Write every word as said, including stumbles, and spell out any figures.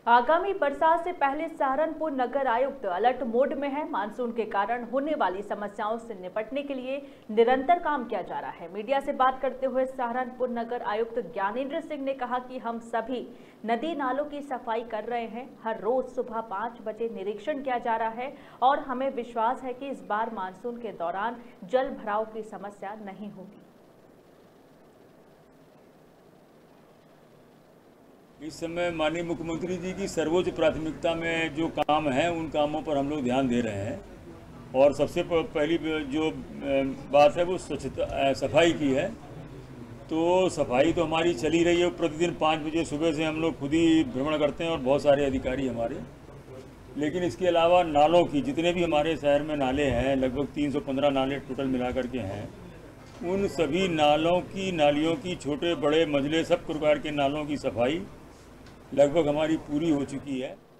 आगामी बरसात से पहले सहारनपुर नगर आयुक्त अलर्ट मोड में है। मानसून के कारण होने वाली समस्याओं से निपटने के लिए निरंतर काम किया जा रहा है। मीडिया से बात करते हुए सहारनपुर नगर आयुक्त ज्ञानेंद्र सिंह ने कहा कि हम सभी नदी नालों की सफाई कर रहे हैं। हर रोज सुबह पाँच बजे निरीक्षण किया जा रहा है और हमें विश्वास है कि इस बार मानसून के दौरान जल भराव की समस्या नहीं होगी। इस समय माननीय मुख्यमंत्री जी की सर्वोच्च प्राथमिकता में जो काम है उन कामों पर हम लोग ध्यान दे रहे हैं और सबसे पहली जो बात है वो स्वच्छता सफाई की है। तो सफाई तो हमारी चली रही है। प्रतिदिन पाँच बजे सुबह से हम लोग खुद ही भ्रमण करते हैं और बहुत सारे अधिकारी हमारे। लेकिन इसके अलावा नालों की जितने भी हमारे शहर में नाले हैं, लगभग तीन सौ पंद्रह नाले टोटल मिला करके हैं, उन सभी नालों की नालियों की छोटे बड़े मझले सब प्रकार के नालों की सफाई लगभग हमारी पूरी हो चुकी है।